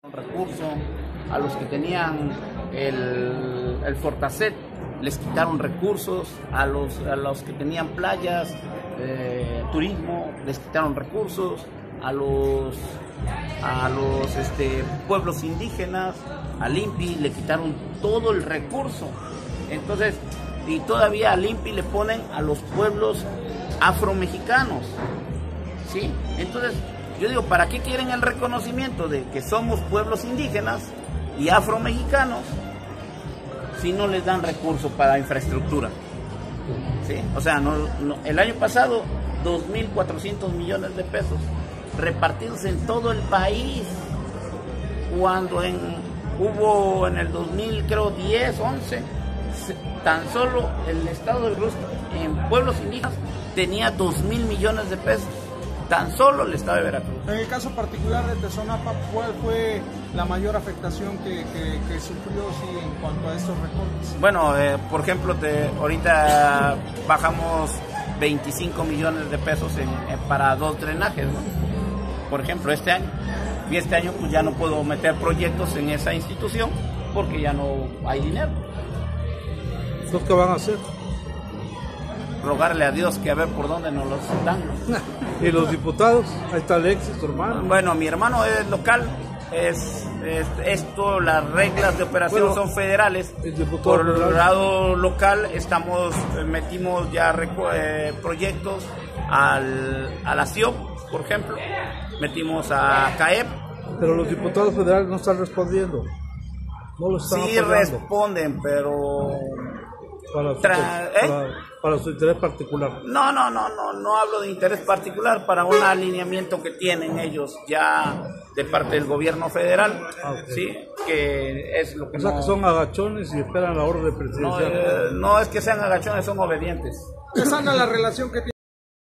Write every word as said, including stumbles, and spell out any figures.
Recurso a los que tenían el, el Fortaset les quitaron recursos, a los, a los que tenían playas, eh, turismo les quitaron recursos, a los a los este, pueblos indígenas, al INPI le quitaron todo el recurso. Entonces, y todavía al INPI le ponen a los pueblos afromexicanos, ¿sí? Entonces yo digo, ¿para qué quieren el reconocimiento de que somos pueblos indígenas y afromexicanos si no les dan recursos para infraestructura? ¿Sí? O sea, no, no, el año pasado, dos mil cuatrocientos millones de pesos repartidos en todo el país, cuando en, hubo en el dos mil, creo, diez, once, tan solo el estado de Veracruz en pueblos indígenas tenía dos mil millones de pesos. Tan solo el estado de Veracruz. En el caso particular de Tezonapa, ¿cuál fue la mayor afectación que, que, que sufrió sí, en cuanto a estos recortes? Bueno, eh, por ejemplo, te, ahorita bajamos veinticinco millones de pesos en, en, para dos drenajes, ¿no? Por ejemplo, este año. Y este año pues ya no puedo meter proyectos en esa institución porque ya no hay dinero. ¿Entonces qué van a hacer? Rogarle a Dios que a ver por dónde nos los dan. ¿Y los diputados? Ahí está Alexis, tu hermano. Bueno, mi hermano es local, es, es esto, las reglas de operación bueno, son federales. Por el lado local estamos, metimos ya eh, proyectos al, a la C I O P, por ejemplo, metimos a CAEP. Pero los diputados federales no están respondiendo. No lo están Sí apoyando. Responden, pero... Para su, Tra ¿eh? para, para su interés particular. No, no, no, no, no hablo de interés particular, para un alineamiento que tienen ellos ya de parte del gobierno federal, ah, okay. Sí, que es lo que... O sea, no, que son agachones y esperan la orden presidencial. No, eh, no es que sean agachones, son obedientes. ¿Qué sana la relación que tiene?